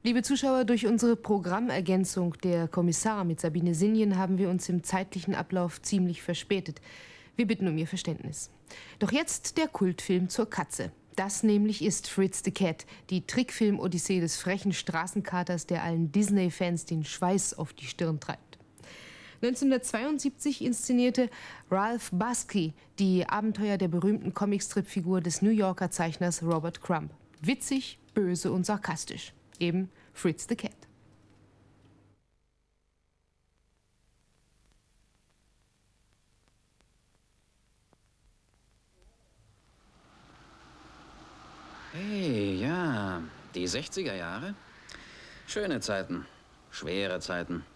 Liebe Zuschauer, durch unsere Programmergänzung Der Kommissar mit Sabine Sinjen haben wir uns im zeitlichen Ablauf ziemlich verspätet. Wir bitten um Ihr Verständnis. Doch jetzt der Kultfilm zur Katze. Das nämlich ist Fritz the Cat, die Trickfilm-Odyssee des frechen Straßenkaters, der allen Disney-Fans den Schweiß auf die Stirn treibt. 1972 inszenierte Ralph Bakshi die Abenteuer der berühmten Comicstrip-Figur des New Yorker Zeichners Robert Crumb. Witzig, böse und sarkastisch. Eben Fritz the Cat. Hey, ja, die 60er Jahre? Schöne Zeiten, schwere Zeiten.